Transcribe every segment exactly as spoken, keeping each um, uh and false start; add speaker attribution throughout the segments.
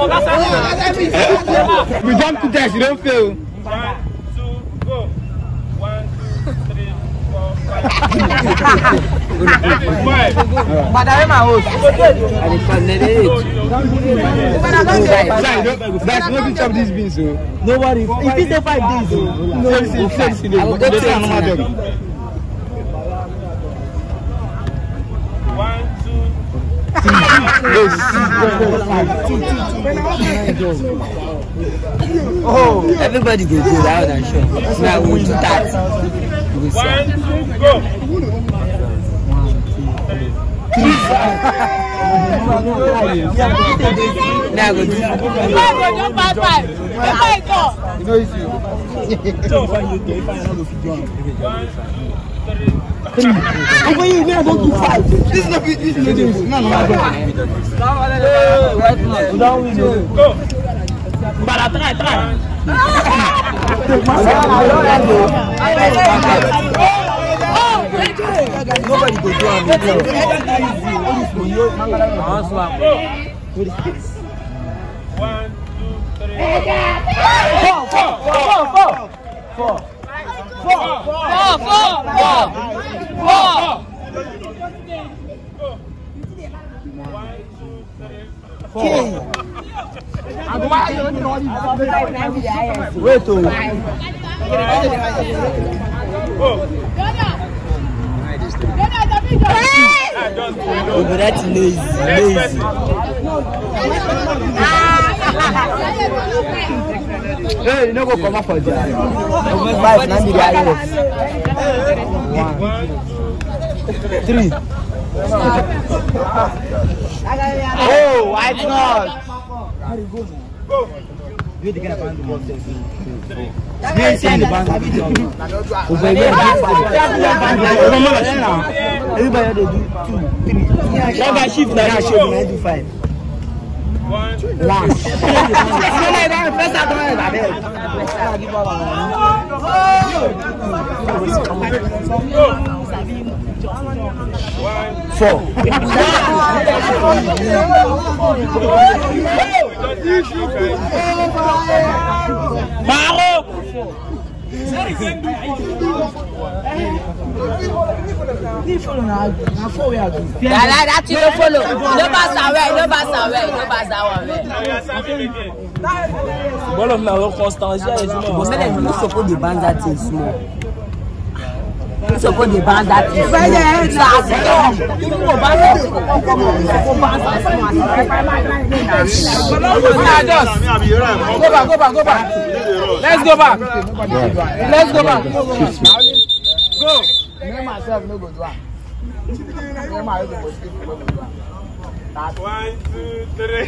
Speaker 1: We jump to test, you don't fail.
Speaker 2: One, two, go. One, two, three, four, five.
Speaker 3: But I am a host.
Speaker 1: And it's Guys, nobody chop these beans, so.
Speaker 3: Nobody. If you say five days,
Speaker 1: No, it's in I will go to another dog.
Speaker 2: One, two,
Speaker 1: Oh, everybody go do that and show. Now we do that.
Speaker 2: one, two, go.
Speaker 1: Now go do that. You know it's you.
Speaker 3: Over you now don't do five.
Speaker 1: This is not this is not this. No, no, no.
Speaker 3: Down with you.
Speaker 2: Go.
Speaker 3: But I try, try.
Speaker 1: Nobody go do it.
Speaker 2: One, two, three.
Speaker 3: Four, four, four, four, four. Four, four, four, four, four.
Speaker 2: One, two, three.
Speaker 3: Four. Wait, oh.
Speaker 2: Go.
Speaker 1: Oh, but that's lazy. Lazy. Hey, you know go come up for that. Almost five, nine million. One, three.
Speaker 3: Oh, white not.
Speaker 2: Go.
Speaker 3: You the kind of band you
Speaker 1: You send the band. Over here, everybody they do two, three. Never shift now. Shift now. Do five.
Speaker 2: One.
Speaker 1: One. Four.
Speaker 3: Maro.
Speaker 4: That you don't follow. No pass away, no pass away, no pass away.
Speaker 3: One of my constants here is more.
Speaker 1: But then you support the band that is small. You support the band that is small.
Speaker 3: Go back, go back, go back. Let's go back. Let's go back. Go.
Speaker 2: One, two, three.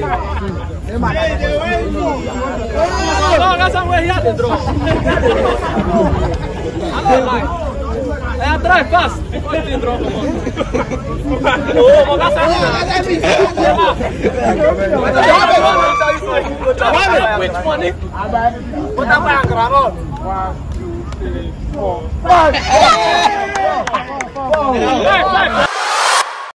Speaker 3: No, that's somewhere here to draw. I don't like. I try fast. Let me draw. Oh, that's something. Which money? What about Granot?
Speaker 2: One, two, three, four.
Speaker 3: Five. Five.